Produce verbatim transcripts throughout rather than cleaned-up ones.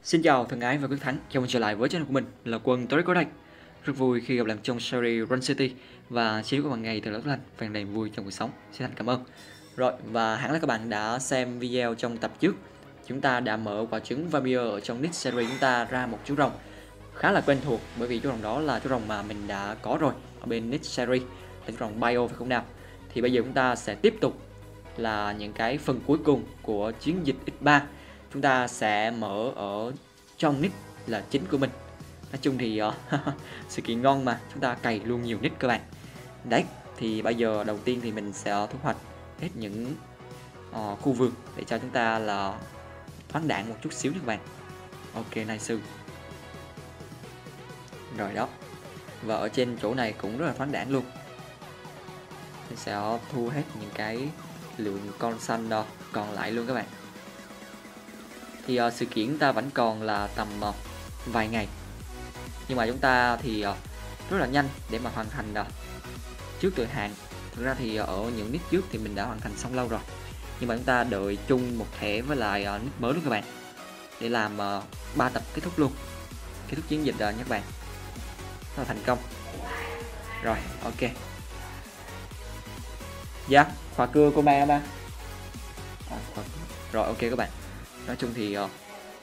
Xin chào thân ái và quyết thắng, chào mừng trở lại với channel của mình là Quân Toriko đây. Rất vui khi gặp lại trong series Run City và chiếu của bạn ngày từ lớp lành, phàn đầy vui trong cuộc sống. Xin thành cảm ơn. Rồi, và hẳn là các bạn đã xem video trong tập trước. Chúng ta đã mở quả trứng Vampire ở trong nick series chúng ta ra một chú rồng khá là quen thuộc, bởi vì chú rồng đó là chú rồng mà mình đã có rồi ở bên nick series, là chú rồng Bio phải không nào? Thì bây giờ chúng ta sẽ tiếp tục là những cái phần cuối cùng của chiến dịch ích ba. Chúng ta sẽ mở ở trong nick là chính của mình. Nói chung thì uh, sự kiện ngon mà, chúng ta cày luôn nhiều nick các bạn. Đấy, thì bây giờ đầu tiên thì mình sẽ thu hoạch hết những uh, khu vườn để cho chúng ta là thoáng đạn một chút xíu nha các bạn. Ok, nice. Rồi đó. Và ở trên chỗ này cũng rất là thoáng đạn luôn. Mình sẽ thu hết những cái lượng con xanh đó còn lại luôn các bạn. Thì uh, sự kiện ta vẫn còn là tầm uh, vài ngày, nhưng mà chúng ta thì uh, rất là nhanh để mà hoàn thành uh, trước thời hạn. Thực ra thì uh, ở những nick trước thì mình đã hoàn thành xong lâu rồi, nhưng mà chúng ta đợi chung một thẻ với lại uh, nick mới luôn các bạn, để làm uh, ba tập kết thúc luôn, kết thúc chiến dịch uh, nha các bạn. Rất là thành công. Rồi, ok. Dạ, khóa cưa của ba ba. À, khóa... Rồi, ok các bạn. Nói chung thì uh...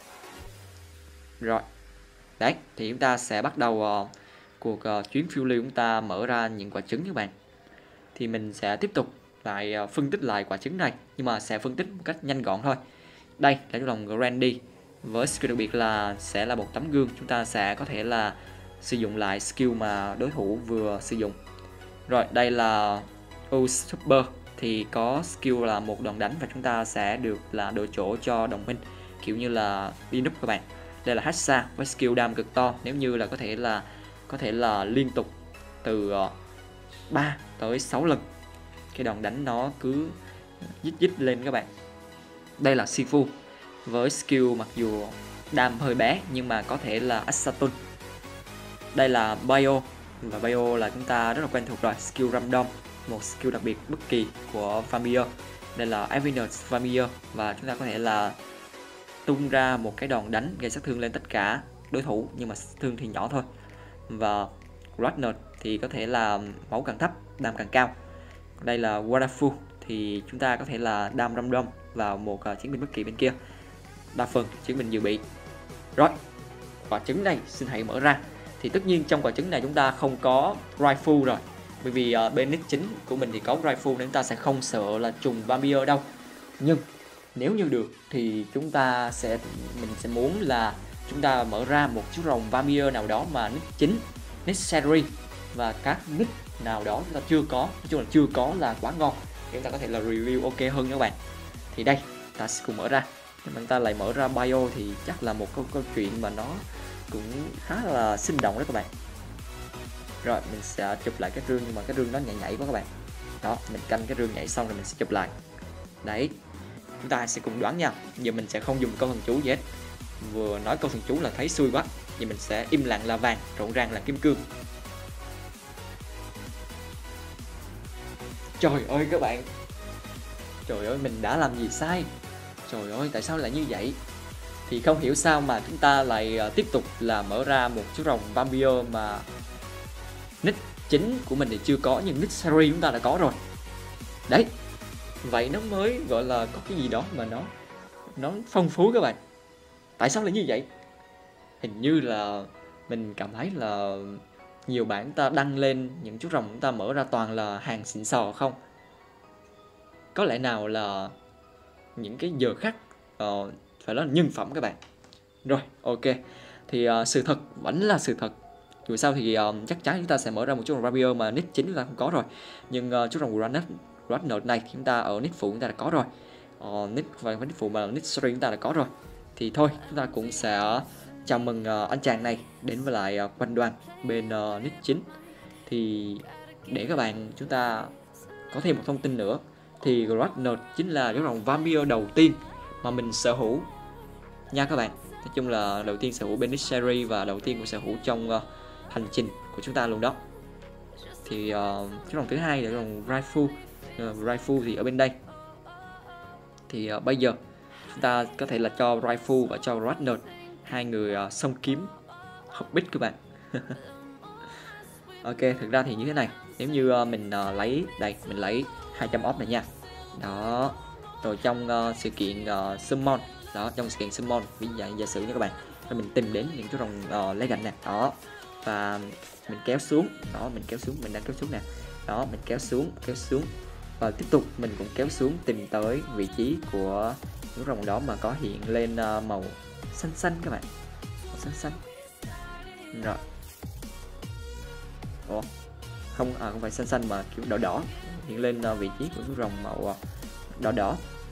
rồi đấy, thì chúng ta sẽ bắt đầu uh, cuộc uh, chuyến phiêu lưu. Chúng ta mở ra những quả trứng các bạn. Thì mình sẽ tiếp tục lại uh, phân tích lại quả trứng này, nhưng mà sẽ phân tích một cách nhanh gọn thôi. Đây là chú rồng Grandy với skill đặc biệt là sẽ là một tấm gương. Chúng ta sẽ có thể là sử dụng lại skill mà đối thủ vừa sử dụng. Rồi đây là U Super, thì có skill là một đòn đánh và chúng ta sẽ được là đổi chỗ cho đồng minh, kiểu như là đi núp các bạn. Đây là Hatsa với skill đam cực to, nếu như là có thể là có thể là liên tục từ ba tới sáu lần. Cái đòn đánh nó cứ dít dít lên các bạn. Đây là Sifu với skill mặc dù đam hơi bé nhưng mà có thể là Assassin. Đây là Bio, và Bio là chúng ta rất là quen thuộc rồi, skill Random, một skill đặc biệt bất kỳ của Vampire. Đây là Avenus Vampire, và chúng ta có thể là tung ra một cái đòn đánh gây sát thương lên tất cả đối thủ, nhưng mà thương thì nhỏ thôi. Và Ragnar thì có thể là máu càng thấp, đam càng cao. Đây là Warafu, thì chúng ta có thể là đam random vào một uh, chiến binh bất kỳ bên kia, đa phần chiến binh dự bị. Rồi, quả trứng này xin hãy mở ra. Thì tất nhiên trong quả trứng này chúng ta không có rifle rồi, bởi vì uh, bên nick chính của mình thì có rifle nên chúng ta sẽ không sợ là trùng Vampire đâu. Nhưng nếu như được thì chúng ta sẽ mình sẽ muốn là chúng ta mở ra một chú rồng Vampire nào đó mà nick chính, nick series và các nick nào đó chúng ta chưa có, nói chung là chưa có là quá ngon để chúng ta có thể là review ok hơn nha các bạn. Thì đây, ta sẽ cùng mở ra. Nhưng mà chúng ta lại mở ra Bio thì chắc là một câu, câu chuyện mà nó cũng khá là sinh động đó các bạn. Rồi mình sẽ chụp lại cái rương, nhưng mà cái rương nó nhảy nhảy quá các bạn. Đó, mình canh cái rương nhảy xong rồi mình sẽ chụp lại. Đấy, chúng ta sẽ cùng đoán nha. Giờ mình sẽ không dùng câu thần chú gì hết. Vừa nói câu thần chú là thấy xui quá. Giờ mình sẽ im lặng là vàng, rộn ràng là kim cương. Trời ơi các bạn, trời ơi mình đã làm gì sai? Trời ơi tại sao lại như vậy? Thì không hiểu sao mà chúng ta lại uh, tiếp tục là mở ra một chú rồng Vampire mà nick chính của mình thì chưa có, nhưng nick series chúng ta đã có rồi. Đấy, vậy nó mới gọi là có cái gì đó mà nó nó phong phú các bạn. Tại sao lại như vậy? Hình như là mình cảm thấy là nhiều bạn ta đăng lên những chú rồng chúng ta mở ra toàn là hàng xịn sò không. Có lẽ nào là những cái giờ khắc uh, phải nói là nhân phẩm các bạn. Rồi, ok. Thì uh, sự thật vẫn là sự thật. Dù sao thì uh, chắc chắn chúng ta sẽ mở ra một chú rồng Vampire mà nick chính chúng ta không có rồi. Nhưng uh, chú rồng Ragnar này thì chúng ta ở nick phụ chúng ta đã có rồi. Uh, nick và nick phụ mà nick series chúng ta đã có rồi. Thì thôi, chúng ta cũng sẽ chào mừng uh, anh chàng này đến với lại uh, quân đoàn bên uh, nick chính. Thì để các bạn chúng ta có thêm một thông tin nữa, thì Ragnar chính là chú rồng Vampire đầu tiên mà mình sở hữu nha các bạn. Nói chung là đầu tiên sở hữu bên nick series và đầu tiên cũng sở hữu trong uh, hành trình của chúng ta luôn đó. Thì uh, chú rồng thứ hai là chú rồng Raifu. uh, Raifu thì ở bên đây. Thì uh, bây giờ chúng ta có thể là cho Raifu và cho Ragnar hai người uh, song kiếm Hobbit các bạn. Ok, thực ra thì như thế này, nếu như uh, mình uh, lấy đây, mình lấy hai trăm off này nha. Đó. Rồi trong uh, sự kiện uh, summon, đó, trong sự kiện summon, ví dụ giả sử nha các bạn, rồi mình tìm đến những cái rồng uh, legend nè, đó. Và mình kéo xuống, đó, mình kéo xuống, mình đang kéo xuống nè. Đó, mình kéo xuống, kéo xuống. Và tiếp tục mình cũng kéo xuống tìm tới vị trí của những rồng đó mà có hiện lên uh, màu xanh xanh các bạn. Màu xanh xanh. Rồi. Ủa? Không, à, không phải xanh xanh mà kiểu đỏ đỏ, hiện lên uh, vị trí của chú rồng màu uh, đỏ đỏ.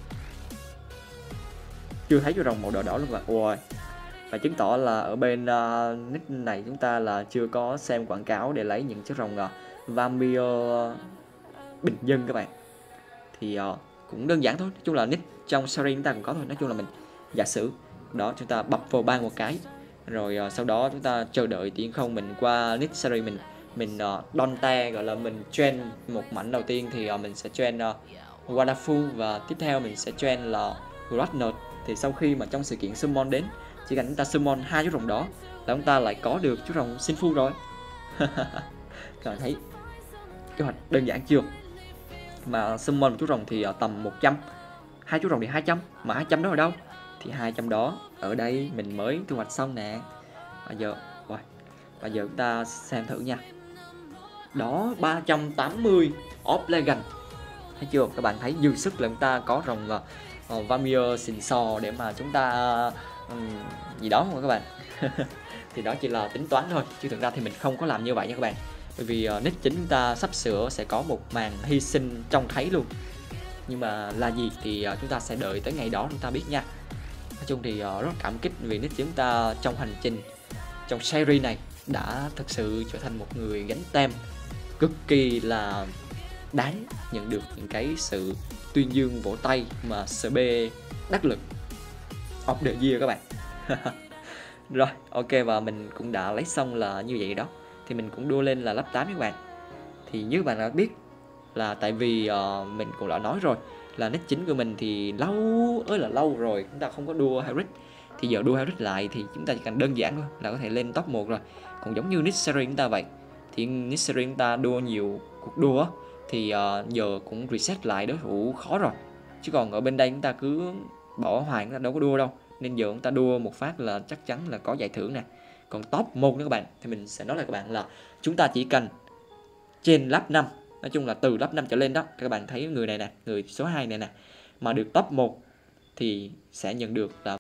Chưa thấy chú rồng màu đỏ đỏ luôn bạn. Ôi. Và chứng tỏ là ở bên uh, nick này chúng ta là chưa có xem quảng cáo để lấy những chiếc rồng uh, Vampire uh, bình dân các bạn. Thì uh, cũng đơn giản thôi, nói chung là nick trong series chúng ta cũng có thôi. Nói chung là mình giả sử đó, chúng ta bập vào ban một cái, rồi uh, sau đó chúng ta chờ đợi tiến không mình qua nick series mình mình uh, donta, gọi là mình trend một mảnh đầu tiên thì uh, mình sẽ trend uh, Wonderful, và tiếp theo mình sẽ trend là Gradnot. Thì sau khi mà trong sự kiện summon đến, chỉ cần chúng ta summon hai chú rồng đó là chúng ta lại có được chú rồng Sinfu rồi. Các bạn thấy kế hoạch đơn giản chưa? Mà summon một chú rồng thì tầm một trăm, hai chú rồng thì hai trăm, mà hai trăm đó ở đâu? Thì hai trăm đó ở đây mình mới thu hoạch xong nè. Bây giờ rồi, bây giờ chúng ta xem thử nha. Đó, ba trăm tám mươi off legend. Thấy chưa? Các bạn thấy dư sức là chúng ta có rồng uh, Vampire xịn sò để mà chúng ta um, gì đó không các bạn. Thì đó chỉ là tính toán thôi, chứ thực ra thì mình không có làm như vậy nha các bạn. Bởi vì uh, nick chính chúng ta sắp sửa sẽ có một màn hy sinh trông thấy luôn. Nhưng mà là gì thì uh, chúng ta sẽ đợi tới ngày đó chúng ta biết nha. Nói chung thì uh, rất cảm kích vì nick chúng ta trong hành trình, trong series này đã thực sự trở thành một người gánh tem cực kỳ là đáng nhận được những cái sự tuyên dương vỗ tay mà xê bê đắc lực of the year các bạn. Rồi, ok, và mình cũng đã lấy xong là như vậy đó. Thì mình cũng đua lên là level tám các bạn. Thì như các bạn đã biết là tại vì uh, mình cũng đã nói rồi là nick chính của mình thì lâu ơi là lâu rồi chúng ta không có đua Hybrid. Thì giờ đua Hybrid lại thì chúng ta chỉ cần đơn giản thôi là có thể lên top một rồi. Còn giống như nick series chúng ta vậy, thì nick series chúng ta đua nhiều cuộc đua thì uh, giờ cũng reset lại đối thủ khó rồi. Chứ còn ở bên đây chúng ta cứ bỏ hoài, chúng ta đâu có đua đâu. Nên giờ chúng ta đua một phát là chắc chắn là có giải thưởng nè. Còn top một nữa các bạn, thì mình sẽ nói lại các bạn là chúng ta chỉ cần trên level năm, nói chung là từ level năm trở lên đó. Các bạn thấy người này nè, người số hai này nè, mà được top một thì sẽ nhận được là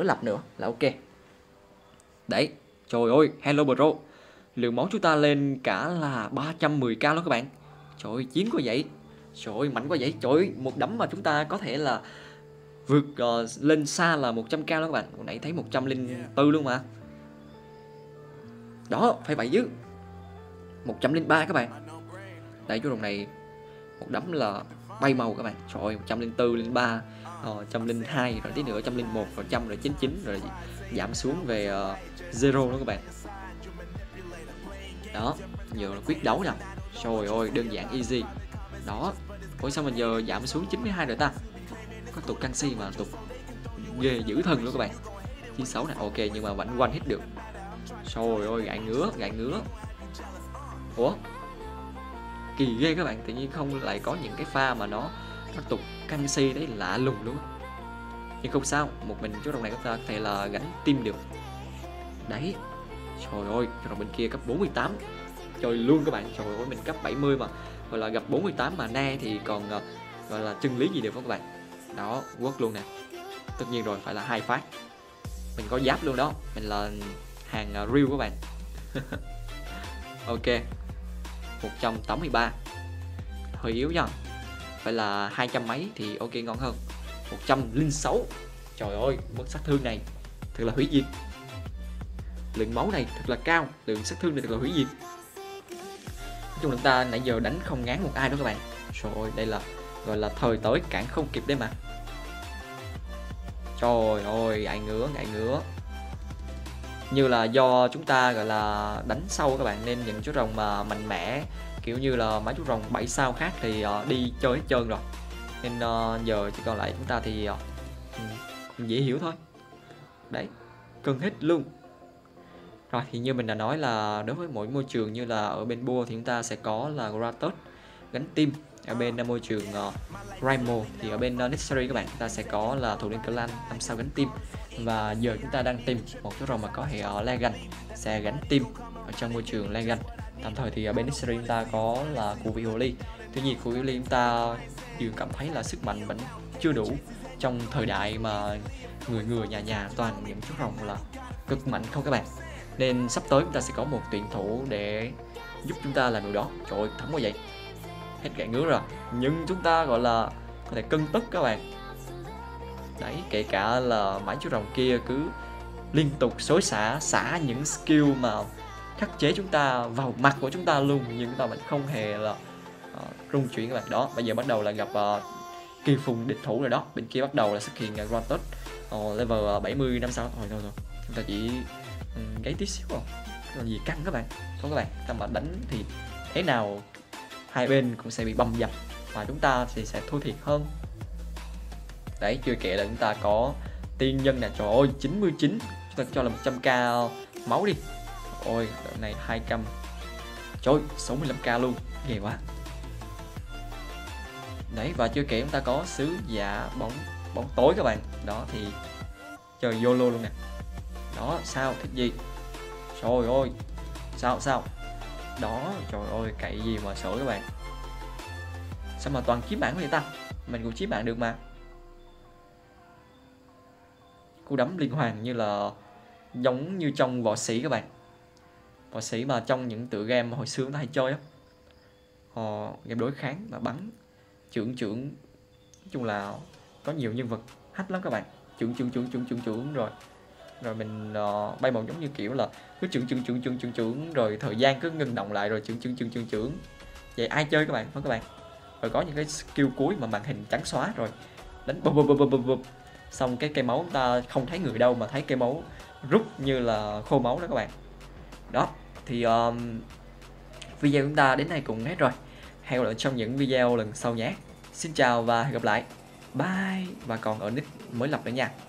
lập nữa là ok. Đấy, trời ơi, hello bro. Lượng máu chúng ta lên cả là ba trăm mười k luôn các bạn. Trời ơi, chiến quá vậy. Trời ơi, mạnh quá vậy. Trời ơi, một đấm mà chúng ta có thể là vượt uh, lên xa là một trăm k luôn các bạn. Hồi nãy thấy một trăm lẻ bốn luôn mà. Đó, phải vậy chứ. một trăm lẻ ba các bạn. Đấy, chú rồng này một đấm là bay màu các bạn. Trời ơi, một trăm lẻ bốn, lẻ ba, một trăm lẻ hai, rồi tí nữa một trăm lẻ một, rồi một trăm, rồi chín mươi chín, rồi giảm xuống về uh, zero đó các bạn. Đó, giờ là quyết đấu nè. Trời ơi, đơn giản easy. Đó. Ủa sao mình giờ giảm xuống chín mươi hai rồi ta? Có tục canxi mà tục ghê dữ thần luôn các bạn. chín mươi sáu này, ok, nhưng mà vẫn one hit được. Trời ơi, gãi ngứa, gãi ngứa. Ủa? Kỳ ghê các bạn, tự nhiên không lại có những cái pha mà nó nó tục canxi đấy, lạ lùng luôn. Nhưng không sao, một mình chú rồng này chúng ta có thể là gánh team được. Đấy. Trời ơi, chú rồng bên kia cấp bốn mươi tám. Trời luôn các bạn, trời ơi, mình cấp bảy mươi mà gọi là gặp bốn mươi tám mà na thì còn uh, gọi là chân lý gì được không các bạn. Đó, quất luôn nè. Tất nhiên rồi, phải là hai phát. Mình có giáp luôn đó, mình là hàng uh, real các bạn. Ok, một trăm tám mươi ba, hơi yếu nha. Phải là hai trăm mấy thì ok, ngon hơn. Một trăm lẻ sáu. Trời ơi, mức sát thương này thật là hủy diệt. Lượng máu này thật là cao, lượng sát thương này thật là hủy diệt. Nói chung là chúng ta nãy giờ đánh không ngán một ai đó các bạn. Trời ơi, đây là gọi là thời tới cản không kịp đấy mà. Trời ơi, ngại ngứa, ngại ngứa. Như là do chúng ta gọi là đánh sâu các bạn, nên những chú rồng mà mạnh mẽ kiểu như là mấy chú rồng bảy sao khác thì uh, đi chơi hết trơn rồi. Nên uh, giờ chỉ còn lại chúng ta thì uh, dễ hiểu thôi. Đấy, cân hết luôn. Rồi thì như mình đã nói là đối với mỗi môi trường, như là ở bên Bua thì chúng ta sẽ có là Gratos gánh team. Ở bên uh, môi trường uh, Raimo thì ở bên uh, Necessary các bạn, chúng ta sẽ có là thủ lĩnh clan năm sao gánh team. Và giờ chúng ta đang tìm một chú rồng mà có hệ uh, Legan sẽ gánh team ở trong môi trường Legan. Tạm thời thì ở bên Necessary chúng ta có là cụ vị hồ ly. Tuy nhiên cụ vị hồ ly chúng ta dường cảm thấy là sức mạnh vẫn chưa đủ trong thời đại mà người người nhà nhà toàn những chú rồng là cực mạnh không các bạn. Nên sắp tới chúng ta sẽ có một tuyển thủ để giúp chúng ta làm điều đó. Trời ơi, thấm quá vậy. Hết gãi ngứa rồi. Nhưng chúng ta gọi là có thể cân tức các bạn. Đấy, kể cả là mấy chú rồng kia cứ liên tục xối xả, xả những skill mà khắc chế chúng ta vào mặt của chúng ta luôn, nhưng chúng ta vẫn không hề là uh, rung chuyển các bạn. Đó, bây giờ bắt đầu là gặp uh, kỳ phùng địch thủ rồi đó. Bên kia bắt đầu là xuất hiện uh, Gratos uh, level uh, bảy mươi năm sao. Thôi thôi thôi, chúng ta chỉ um, gáy tí xíu không, còn gì căng các bạn. Không các bạn, ta mà đánh thì thế nào hai bên cũng sẽ bị bầm dập và chúng ta thì sẽ thua thiệt hơn. Đấy, chưa kể là chúng ta có tiên nhân nè. Trời ơi, chín mươi chín, chúng ta cho là một trăm k máu đi. Ôi, đoạn này hai trăm. Trời ơi, sáu mươi lăm k luôn, ghê quá. Đấy, và chưa kể chúng ta có sứ giả bóng bóng tối các bạn. Đó thì chơi YOLO luôn nè. Đó, sao, thích gì. Trời ơi, sao, sao. Đó, trời ơi, cậy gì mà sợ các bạn. Sao mà toàn chiếm bản vậy ta. Mình cũng chiếm bản được mà. Cú đấm liên hoàn như là giống như trong võ sĩ các bạn. Võ sĩ mà trong những tựa game hồi xưa chúng ta hay chơi á, họ game đối kháng mà bắn trưởng trưởng, nói chung là có nhiều nhân vật hack lắm các bạn. Trưởng trưởng trưởng trưởng trưởng trưởng rồi rồi mình uh, bay màu giống như kiểu là cứ trưởng trưởng trưởng trưởng trưởng trưởng rồi thời gian cứ ngưng động lại rồi trưởng trưởng trưởng trưởng trưởng. Vậy ai chơi các bạn, không các bạn. Rồi có những cái skill cuối mà màn hình trắng xóa rồi đánh bụp bụp bụp bụp bụp, xong cái cây máu chúng ta không thấy người đâu mà thấy cây máu rút như là khô máu đó các bạn. Đó thì um, video chúng ta đến đây cũng hết rồi. Hẹn gặp lại trong những video lần sau nhé. Xin chào và hẹn gặp lại. Bye. Và còn ở nick mới lập nữa nha.